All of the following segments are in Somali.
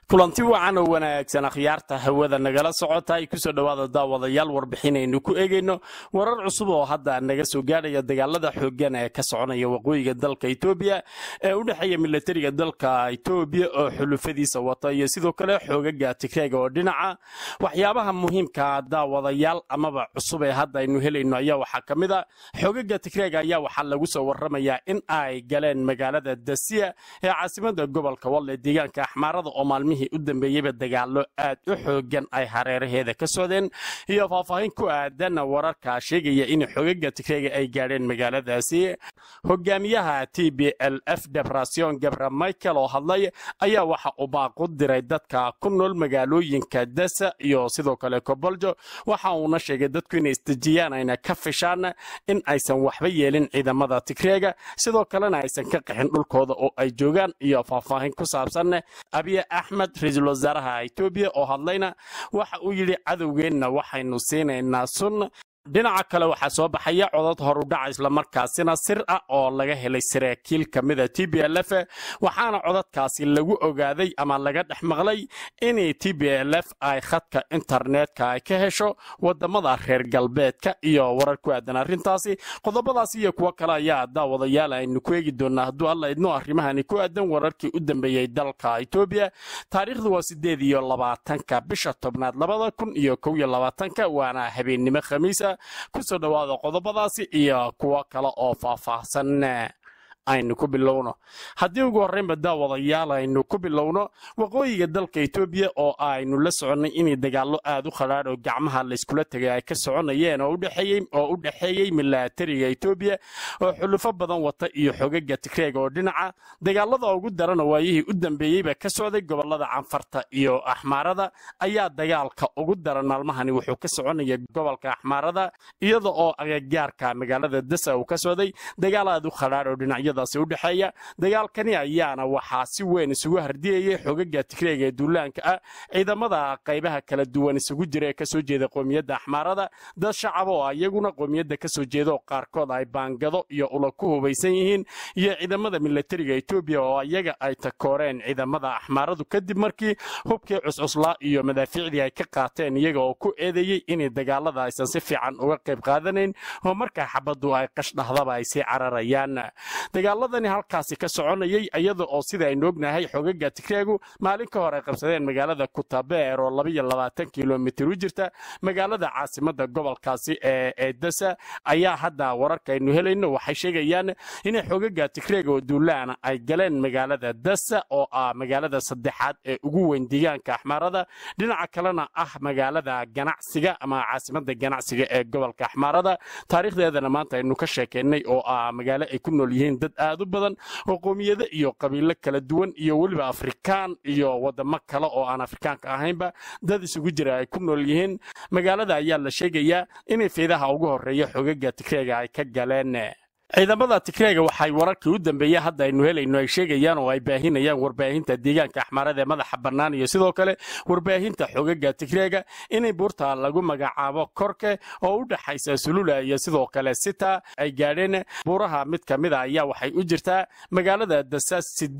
kulanti wacan oo wanaagsan akhyaarta hawada nagala socota ay ku soo dhawaada daawadayaal warbixinaynu ku eegayno warar cusub oo hadda naga soo gaadhaya dagaalada xooggan ee ka soconaya waqooyiga dalka Itoobiya ee u dhaxeeya militariga dalka Itoobiya oo xulufadiisa wata iyo sidoo kale xoogaga Tigreega oo dhinaca waxyaabaha muhiimka daawadayaal amaba cusub ee hadda aynu helayno ayaa waxa kamid ah xoogaga Tigreega ayaa waxa lagu soo warramayaa in ay galeen magaalada Dasiya ee caasimadda gobolka Walle deegaanka Axmaarada oo maalmihii u dambeeyay dagaalo aad u xoogan ay hareeraheeda ka socdeen iyo faahfaahin ku aadan wararka sheegaya in xoogaga Tigreega ay gaareen magaaladaasi hogaamiyaha TPLF Debretsion Gebremichael oo hadlay ayaa waxa uu baaqu diray dadka ku nool magaalooyinka Dasa iyo sidoo kale Koboljo waxa uu sheegay dadku inay istijiyaan ayna ka fishaan in aysan waxba yeelin ciidamada Tigreega sidoo kalena aysan ka qaxin dhulkooda oo ay joogaan iyo faahfaahin ku saabsan Abiy Ahmed ra'iisul wasaaraha Itoobiya oo hadlayna waxa uu yiri cadawgeena waxaynu siinaynaa sun dhinaca kale waxa soo baxaya codad hor u dhac isla markaasina sir ah oo laga helay saraakiil kamida TPLF waxaana codadkaasi lagu ogaaday ama laga dhaxmaqlay in TPLF ay khadka internetka ay ka hesho wadamada reer galbeedka iyo warar ku aadan arintaasi qodobadaasi iyo kuwa kale ayaa daawadayaal aynu ku eegi doonaa hadduu alla idno arrimahani ku aadan wararkii u dambeeyay dalka Itoobiya taariikhdu waa 28 bisha tobnaad 2021 waana habeenimo khamiis ku soo dhawaada qodobadaasi iyo kuwa kale oo faahfaahsan aynu ku bilowno haddii ugu horreynba daawadayaal aynu ku bilowno waqooyiga dalka Itoobiya oo aynu la soconay in dagaallo aad u khalaad oo gacmaha la iskula tagay ay ka soconayeen oo u dhaxeeyay militariga Itoobiya oo xulufo badan wata iyo xogaga Tigreega oo dhinaca dagaalada ugu daran waayihii u dambeeyayba ka socday gobolada Canfarta iyo Axmaarada ayaa dagaalka ugu daran maalmahani wuxuu ka soconaya gobolka Axmaarada iyada oo agagaarka magaalada Dasa uu ka socday dagaal aad u khalaad oo dhinacyada u dhaxeeya dagaalkani ayaana waxaa si weyn isugu hardiyay xogaga Tigreega ee duulaanka ah ciidamada qaybaha kala duwan isugu jira ka soo jeeda qoomiyadda Axmaarada dad shacab oo ayaguna qoomiyadda ka soo jeedo qaarkood ay baangado iyo ula ku hubaysan yihiin iyo ciidamada militariga Itoobiya oo ayaga ay takooreen ciidamada Axmaaradu kadib markii hubkii cuscuslaa iyo madaafiicdii ay ka qaateen iyaga oo ku eedeeyay in dagaalada aysan si fiican uga qayb qaadanayn oo markaa xabadu ay qashdhahdaba ay si cararayaan dagaaladani halkaasi ka soconayay iyada oo sida ay noognahay xogaga Tigreegu maalin ka hor ay qabsadeen magaalada Kutabeer oo 22 kiiloomitir u jirta magaalada caasimadda gobolkaasi ee Dasa ayaa hadda wararka aynu helayno waxay sheegayaan in xogaga Tigreega oo duulaana ay galeen magaalada Dasa oo ah magaalada saddexaad ee ugu weyn deegaanka Axmaarada dhinaca kalena ah magaalada ganacsiga ama caasimadda ganacsiga ee gobolka Axmaarada taariikhdeedana maanta aynu ka sheekeynay oo ah magaalo ay ku nool yihiin dad aad u badan oo qoomiyada iyo qabiilo kala duwan iyo waliba Afrikaan iyo wadamo kale oo aan Afrikaanka ahaynba dad isugu jira ay ku nool yihiin magaalada ayaa la sheegayaa in fiidaha ugu horeeya xogaga Tigreega ay ka galeen ciidamada Tigreega waxay wararkii u dambeeyay hadda aynu helayno ay sheegayaan oo ay baahinayaan warbaahinta deegaanka Axmaarada ee madaxa bannaan iyo sidoo kale warbaahinta xogaga Tigreega inay buurta lagu magacaabo Korke oo u dhaxaysa Sulula iyo sidoo kale Sita ay gaadheen buuraha mid kamid ah ayaa waxay u jirtaa magaalada Dasa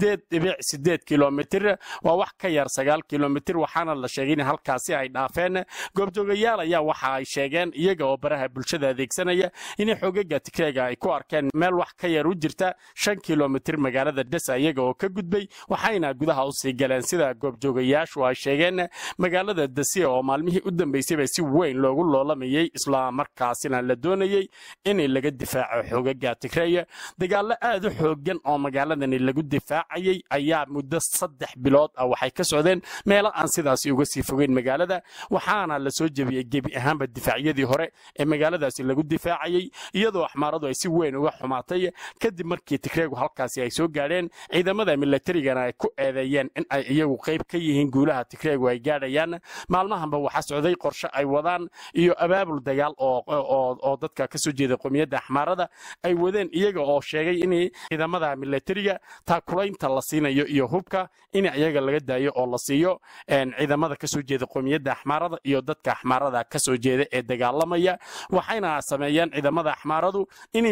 8.8 kiiloomitir waa wax ka yar 9 kiiloomitir waxaana la sheegay in halkaasi ay dhaafeen goobjoogayaal ayaa waxa ay sheegeen iyaga oo baraha bulshada adeegsanaya in xogaga Tigreega ay ku arkeen meel wax ka yar u jirta 5 kiiloomitir magaalada Dasa iyaga oo ka gudbay waxayna gudaha u sii galeen sida goobjoogayaashu ay sheegeen magaalada Dasiya oo maalmihii u dambeysay si weyn loogu loolamayay isla markaasina la doonayay in laga difaaco xogaga Tigreega dagaalo aad u xoogan oo magaaladani lagu difaacayay ayaa muddo 3 bilood ah waxay ka socdeen meel aan sidaas uga sii fogeyn magaalada waxaana la soo jabiyay gebi ahaanba difaacyadii hore ee magaaladaasi lagu difaacayay iyadoo Axmaaradu ay si weyn uga xumaatay kadib markii Tigreegu halkaasi ay soo gaareen ciidamada militariga ay ku eedeeyeen in ay iyagu qayb ka yihiin guulaha Tigreegu ay gaadhayaan maalmahanba waxa socday qorshe ay wadaan iyo abaabul dagaal oo dadka ka soo jeeda qoomiyadda Axmaarada ay wadeen iyaga oo sheegay in ciidamada militariga taakulaynta la siinayo iyo hubka in iyaga laga daayo oo la siiyo ciidamada ka soo jeeda qoomiyadda Axmaarada iyo dadka Axmaarada ka soo jeeda ee dagaalamaya waxayna sameeyeen ciidamada Axmaaradu in military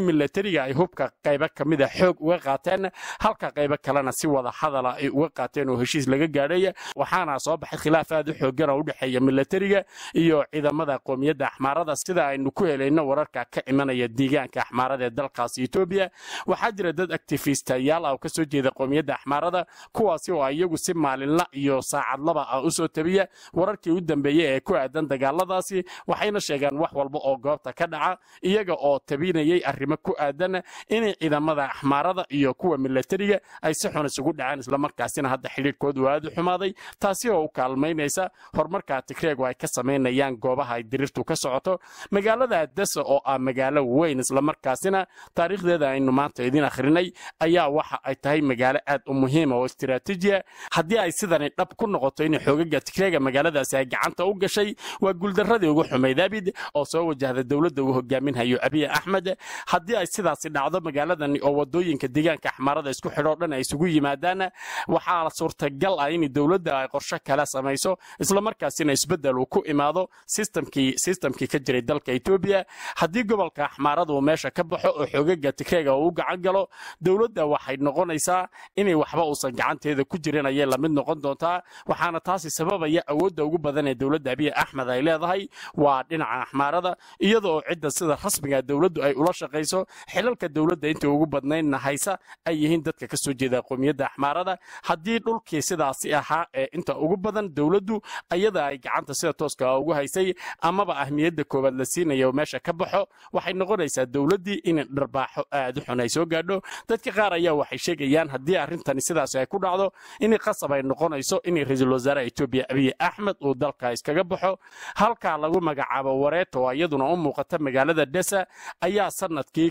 militariga ay hubka qaybo ka mida xoog uga qaateen halka qaybo kalena si wada hadala ay uga qaateen oo heshiis laga gaadhay waxaana soo baxay khilaaf aad u xoogan oo u dhexeeya militariga iyo ciidamada qoomiyadda axmaarada sida aynu ku helayno wararka ka imanaya deegaanka axmaarada ee dalkaas Itoobiya waxaa jira dad activistayaal oo ka soo jeeda qoomiyadda axmaarada kuwaasi oo iyagu si maalinla iyo saacad laba u soo tabiya wararkii u dambeeyay ee ku aadan dagaaladaasi waxayna sheegaan wax walba oo goobta ka dhaca iyaga oo tabinayay arrimo ku aadan in ciidamada axmaarada iyo kuwa militariga ay si xun isugu dhacaan isla markaasina hadda xiriirkoodu aad u xumaaday taasi oo u kaalmaynaysa horumarka Tigreegu ay ka sameynayaan goobaha ay dirirtu ka socoto magaalada Addis oo ah magaalo weyn isla markaasina taariikhdeeda aynu maanta idin akhrinay ayaa waxa ay tahay magaalo aad u muhiim oo istiraatiiji ah haddii ay sidan dhab ku noqoto in xoogaga Tigreega magaaladaasi ay gacanta u gashay waa guuldaradii ugu xumayd abid oo soo wajahday dawladda uu hogaaminayo Abiy Ahmed haddii ay sidaasi dhacdo magaaladan oo wadooyinka deegaanka axmaarada isku xidho dhan ay isugu yimaadaan waxaa suurtagal ah in dawladda ay qorshe kala samayso isla markaasina isbedel uu ku imaado systemkii ka jiray dalka Itoobiya haddii gobolka axmaarada uu meesha ka baxo oo xoogaga Tigreega uu gacan galo dawladda waxay noqonaysaa inay waxba uusan gacanteeda ku jirin ayay la mid noqon doontaa waxaana taasi sababaya awoodda ugu badan ee dawladda Abiy Ahmed ay leedahay waa dhinaca axmaarada iyadoo cidda sida rasmiga dawladdu ay ula shaqeyso xilalka dawladda inta ugu badnayn haysa ay yihiin dadka ka soo jeeda qoomiyadda axmaarada haddii dhulkii sidaasi ahaa ee inta ugu badan dawladdu ayada ay gacanta sida tooska ugu haysay amaba ahmiyadda koobaad la siinayo meesha ka baxo waxay noqonaysaa dawladdii in dharbaaxo aad u xun ay soo gaadho dadka qaar ayaa waxay sheegayaan haddii arrintani sidaas ay ku dhacdo in qasab ay noqonayso in ra'iisul wasaaraha Itoobiya Abiy Ahmed uu dalka iskaga baxo halka lagu magacaabo Wareeto iyaduna u muuqata magaalada Desa ayaa sanadkii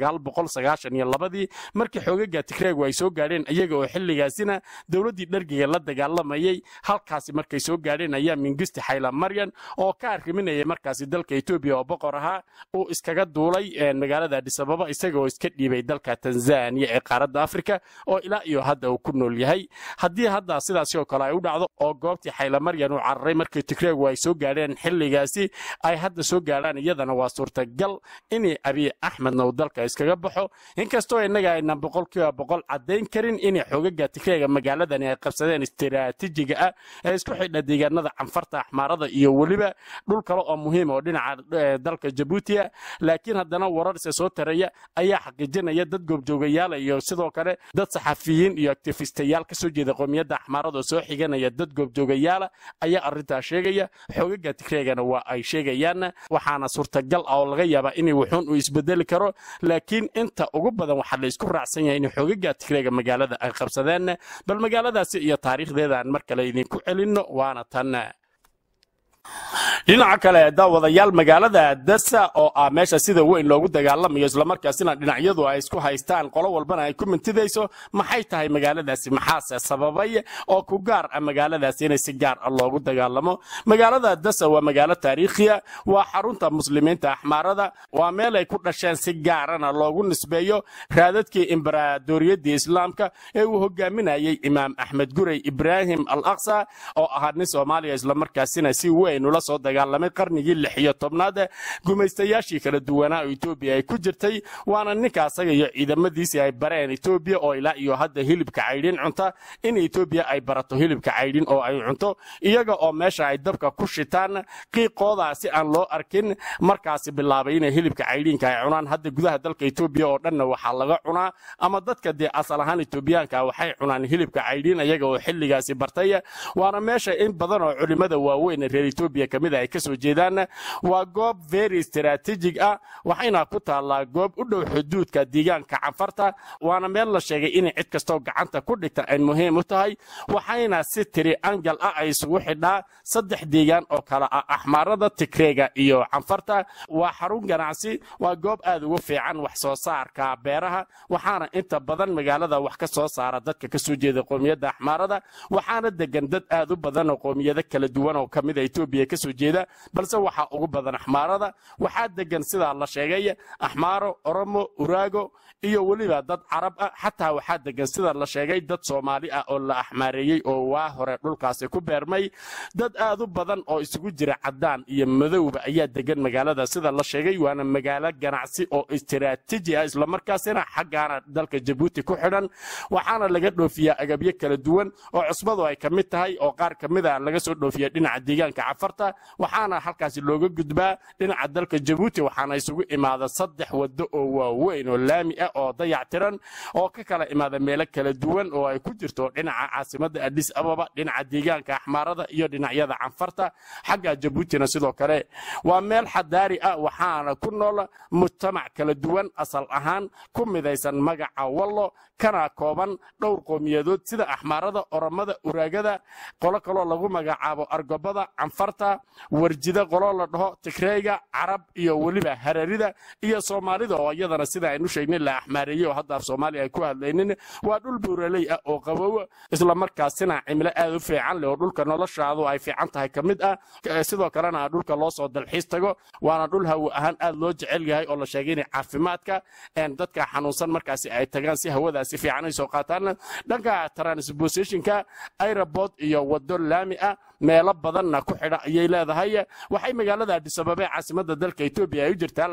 1992 markii xoogaga Tigreegu ay soo gaadheen iyaga oo xilligaasina dawladdii dhargiga la dagaalamayay halkaasi markay soo gaadheen ayaa Mengistu Haile Mariam oo ka arriminayay markaasi dalka Itoobiya oo boqor ahaa uu iskaga duulay magaalada Addis Ababa isaga oo iska dhiibay dalka Tanzania ee qaaradda Afrika oo ilaa iyo hadda uu ku nool yahay haddii hadda sidaas oo kale ay u dhacdo oo goobtii Haile Mariam uu cararay markii Tigreegu ay soo gaadheen xilligaasi ay hadda soo gaaraan iyadana waa suurtagal in Abiy Ahmed uu dalka iskaga baxo inkastoo inaga aynan 100% cadeyn karin in xoogaga Tigreega magaaladan ay qabsadeen istiraatiijiga ah ee isku xidha deegaanada canfarta axmaarada iyo waliba dhul kale oo muhiim oo dhinaca dalka Djibouti laakiin haddana warar soo taraya ayaa xaqiijinaya dad goobjoogayaal iyo sidoo kale dad saxafiyiin iyo activistayaal ka soo jeeda qoomiyadda axmaarada soo xiganaya dad goobjoogayaal ayaa arinta sheegaya xoogaga Tigreegana waa ay sheegayaan waxaana suurtagal ah oo laga yaabaa in wuxuun uu isbedeli karo laakiin inta ugu badan waxa la isku raacsan yahay in xoogaga Tigreega magaalada ay qabsadeen bal magaaladaasi iyo taariikhdeeda aan mar kale idin ku celino waana tan dhinaca kale daawadayaal magaalada Addis oo ah meesha sida weyn loogu dagaalamayo isla markaasina dhinacyadu ay isku haystaan qolo walbana ay ku mintidayso maxay tahay magaaladaasi maxaa sababay oo ku gaar ah magaaladaasi inay si gaar ah loogu dagaalamo magaalada Addis waa magaalo taariikhi ah waa xarunta muslimiinta axmaarada waa meel ay ku dhasheen si gaar ah loogu nisbeeyo raadadkii imbaradoriyadda islaamka ee uu hogaaminayay imaam Axmed Gurey Ibrahim al-Aqsa oo ahaa nin Soomaaliya isla markaasina si weyn ula soo dagaalamay qarnigii 16aad gumaystayaashii kala duwanaa oo Itoobiya ay ku jirtay waana ninka asaga iyo ciidamadiisii ay bareen Itoobiya oo ilaa iyo hadda hilibka caydhin cunta in Itoobiya ay barato hilibka caydhin oo ay cunto iyaga oo meesha ay dabka ku shitaan qiiqoodaasi aan loo arkin markaasi bilaabay in hilibka caydhinka ay cunaan hadda gudaha dalka Itoobiya oo dhanna waxa laga cunaa ama dadka asal ahaan Itoobiyaanka waxay cunaan hilibka caydhin iyaga oo xilligaasi bartay waana meesha in badan oo culimada waaweyn reer Itoobiya kamida ay ka soo jeedaan waa goob very strategic ah waxayna ku taalaa goob u dhow xuduudka deegaanka canfarta waana meel la sheegay in cid kasto gacanta ku dhigta ay muhiim u tahay waxayna si triangle ah ay isugu xidhaa saddex deegaan oo kala ah axmaarada Tigreega iyo canfarta waa xarun ganacsi waa goob aad ugu fiican wax soo saarka beeraha waxaana inta badan magaalada wax ka soo saara dadka ka soo jeeda qoomiyadda axmaarada waxaana degan dad aad u badan oo qoomiyada kala duwan oo kamid ah Itoobiya ka soo jeeda balse waxa ugu badan axmaarada waxaa degan sida la sheegay axmaaro oromo uraago iyo waliba dad carab ah xataa waxaa degan sida la sheegay dad Soomaali ah oo la axmaareeyay oo waa hore dhulkaasi ku beermay dad aad u badan oo isugu jira cadaan iyo madowba ayaa degan magaalada sida la sheegay waana magaalo ganacsi oo istiraatiiji ah isla markaasina xaggaana dalka Djibouti ku xidhan waxaana laga dhoofiyaa agabyo kala duwan oo cusbadu ay ka mid tahay oo qaar ka mid ah laga soo dhoofiyaa dhinaca deegaanka Cafarta waxaana halkaas looga gudbaa dhinaca dalka Djibouti waxaana isugu imaada 3 wado oo waaweyn oo laami ah oo dayactiran oo ka kala imaada meelo kala duwan oo ay ku jirto dhinaca caasimadda Addis Ababa dhinaca deegaanka axmaarada iyo dhinacyada Cafarta xagga Djiboutina sidoo kale waa meel xadaari ah waxaana ku nool mujtamac kala duwan asal ahaan ku midaysan magaca wallo kana kooban dhowr qowmiyadood sida axmaarada oromada uraagada qolo kale lagu magacaabo argobada Cafarta warjida qolo la dhaho Tigreega carab iyo waliba hararida iyo Soomaalida oo iyadana sida aynu sheegnay la axmaareeyo hadda Soomaaliya ay ku hadlaynin waa dhul buuraley ah oo qabow isla markaasina cimilo aad u fiican leh oo dhulka noloshaadu ay fiican tahay kamid ah sidoo kalena dhulka loo soo dalxiis tago waana dhul hawo ahaan aad loo jecel yahay oo la sheegay in caafimaadka dadka xanuunsan markaasi ay tagaan si hawada si fiican ay soo qaataan dhanka transportationka airport iyo wado laami ah meelo badanna ku xidha ayay leedahay waxay magaalada Addis Ababa caasimadda dalka Itoobiya ay u jirtaa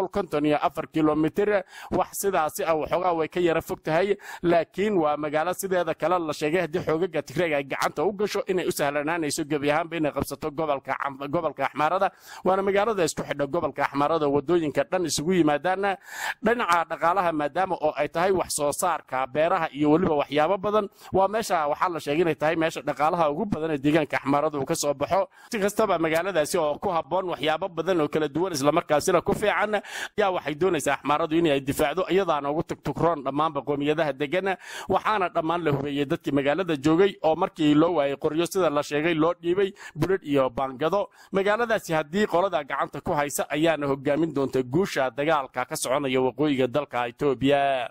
254 kilomitir wax sidaas ah waxoogaa way ka yara fog tahay laakiin waa magaalo sideeda kale la sheegay hadii xoogaga Tigreega ay gacanta u gasho inay u sahlanaanayso gabi ahaanba inay qabsato gobolka axmaarada waana magaalada isku xidha gobolka axmaarada wadooyinka dhan isugu yimaadaan dhinaca dhaqaalaha maadaama oo ay tahay wax soo saarka beeraha iyo waliba waxyaabo badan waa meesha waxa la sheegay inay tahay meesha dhaqaalaha ugu badan ee deegaanka axmaarada uu ka soo baxo si kastaba magaaladaasi oo ku haboon waxyaabo badan oo kala duwan isla markaasina ku fiican yaa waxay doonaysaa axmaaradu inay difaacdo iyadaana ugu tugtugroon dhammaan qowmiyadaha degan waxaana dhammaan la hubeeyay dadkii magaalada joogay oo markii loo waayay qoryo sida la sheegay loo dhiibay bulad iyo bangado magaaladaasi hadii qolada gacanta ku haysa ayaana hogaamin doonta guusha dagaalka ka soconaya waqooyiga dalka Itoobiya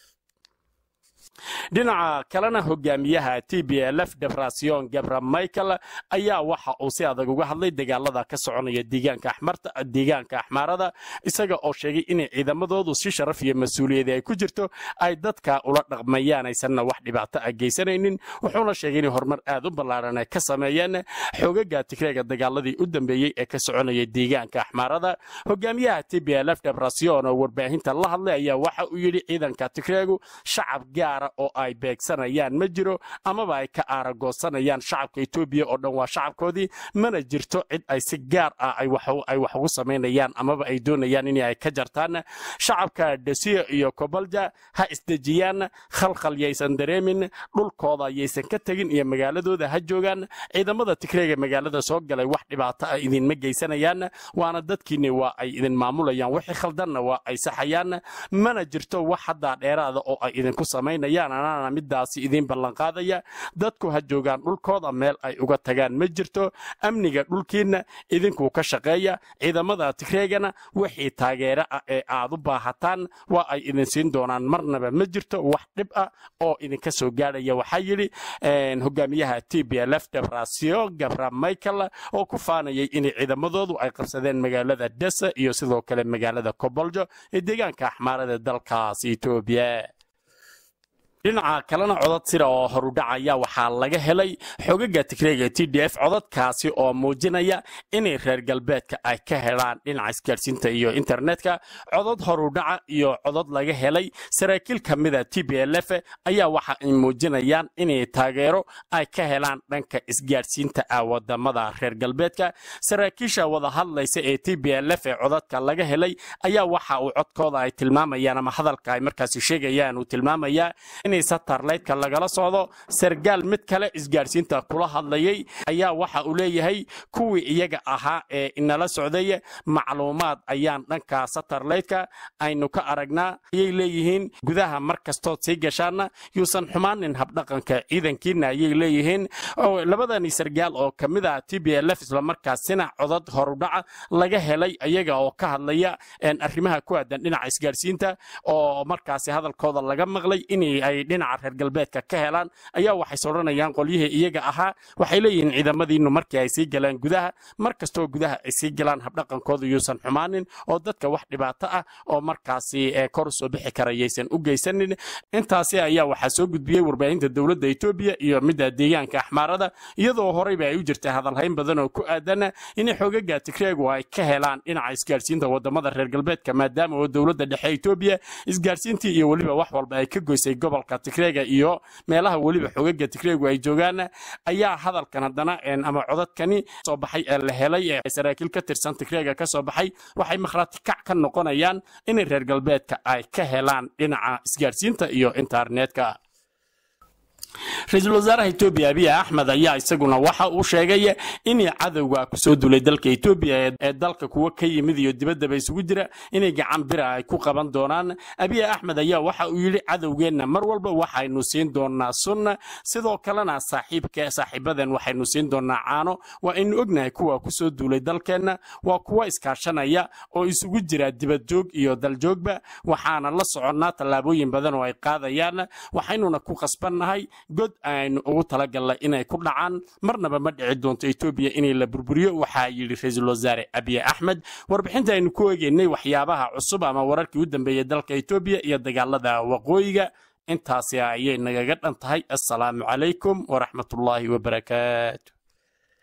dhinaca kalena hogaamiyaha TPLF Debretsion Gebremichael ayaa waxa uu si adag uga hadlay dagaalada ka soconaya deegaanka axmaarada isaga oo sheegay in ciidamadoodu si sharaf iyo mas'uuliyad ay ku jirto ay dadka ula dhaqmayaan aysan wax dhibaato ah geysanaynin wuxuuna sheegay in horumar aad u ballaaran ay ka sameeyeen xogaga Tigreega dagaaladii u dambeeyay ee ka soconaya deegaanka axmaarada hogaamiyaha TPLF Debretsion oo warbaahinta la hadlay ayaa waxa uu yiri ciidanka Tigreegu shacab gaar oo ay beegsanayaan ma jiro amaba ay ka aaragoosanayaan shacabka Itoobiya oo dhan waa shacabkoodii mana jirto cid ay si gaar ah ay wax ugu sameynayaan amaba ay doonayaan in ay ka jartaan shacabka Dasiya iyo Kobolja ha isdejiyaan khalkhal yaysan dareemin dhulkooda yaysan ka tagin iyo magaaladooda ha joogaan ciidamada Tigreega magaalada soo galay wax dhibaato ah idin ma geysanayaan waana dadkiina waa ay idin maamulayaan wixii khaldanna waa ay saxayaan mana jirto wax hadda dheeraada oo ay idin ku sameynayaan anana midaasi idin ballan qaadaya dadku ha joogaan dhulkooda meel ay uga tagaan ma jirto amniga dhulkiina idinku ka shaqeeya ciidamada Tigreegana wixii taageero ah ee aad u baahataan waa ay idin siin doonaan marnaba ma jirto wax dhib ah oo idin ka soo gaaraya waxa yiri hogaamiyaha TPLF Debretsion Gebremichael oo ku faanayay in ciidamadoodu ay qabsadeen magaalada Dasa iyo sidoo kale magaalada Koboljo ee deegaanka axmaarada dalkaas Itoobiya dhinaca kalena codad sida oo horudhacaya waxaa laga helay xogaga Tigreega TDF codadkaasi oo muujinaya in reer galbeedka ay ka helaan dhinaca isgaarsiinta iyo internetka codad horudhaca iyo codad laga helay saraakiil kamida TPLF ayaa waxa ay muujinayaan in taageero ay ka helaan dhanka isgaarsiinta wadamada reer galbeedka saraakiisha wada hadlaysa ee TPLF codadka laga helay ayaa waxa uu codkooda ay tilmaamayaan ama hadalka ay markaas sheegayaan uu tilmaamaya satellite-ka lagala socdo sargaal mid kale isgaarsiinta kula hadlayay ayaa waxa uu leeyahay kuwii iyaga ahaa ee inala socday macluumaad ayaan dhanka satellite-ka aynu ka aragnaa ayay leeyihiin gudaha markastood sii gashaana yuusan xumaanin habdhaqanka ciidankiina ayay leeyihiin labadani sargaal oo kamid ah TPLF isla markaasina codad horudhaca laga helay iyaga oo ka hadlaya arrimaha ku aadan dhinaca isgaarsiinta oo markaasi hadalkooda laga maqlay in ay inay dhinaca reer galbeedka ka helaan ayaa waxay soranayaan qolyihii iyaga ahaa waxay leeyihiin ciidamadiinu markii ay sii galaan gudaha markastoo gudaha ay sii galaan habdhaqankoodu yuusan xumaanin oo dadka wax dhibaato ah oo markaasi kor soo bixi karayaysan u geysanin intaasi ayaa waxaa soo gudbiyey warbaahinta dowladda Itoobiya iyo midda deegaanka Axmaarada iyadoo horeyba ay u jirtay hadalhayn badan oo ku aadan in xoogagga Tigreegu ay ka helaan dhinaca isgaarsiinta wadamada reer galbeedka maadaama oo dowladda dhexe Itoobiya isgaarsiintii iyo waliba wax walba ay ka goysay gobolka Tigreega iyo meelaha waliba xoogagga Tigreegu ay joogaan ayaa hadalkan hadana ama codadkani soo baxay la helay saraakiil ka tirsan Tigreega ka soo baxay waxay makhraati kac ka noqonayaan in reer galbeedka ay ka helaan dhinaca isgaarsiinta iyo internetka رئيس الوزراء إثيوبيا أبي أحمد أيا يسقون وحى وشجعية إني عذوا كسود لدلك إثيوبيا دلك كوا كي مذي يدبد بيسودرة إني جعم برا كوا قبان دونان أبي أحمد أيا وحى ويلي عذوا جينا مرول بوحى نسين دونا سنة سذو كلنا صاحب كصاحب ذن وحى نسين دونا عانو وإن أجنا كوا كسود لدلكنا وكوا إسكاشنا يا أو يسودرة دبد جوج يودل جوج بقى وحنا الله صعنا طلابين بدن ويقاذ يانا وحيننا كوا قصبنا هاي god aan ugu talagalay inay ku dhacaan marnaba ma dhici doonto Itoobiya inay la burburiyo waxa yiri Ra'iisul Wasaare Abiy Ahmed warbixinta aynu ku eegnay waxyaabaha cusub ama wararkii u dambeeyay dalka Itoobiya iyo dagaalada waqooyiga intaasi ayay naga dhan tahay assalaamu calaykum wa rahmatullaahi wa barakaatuh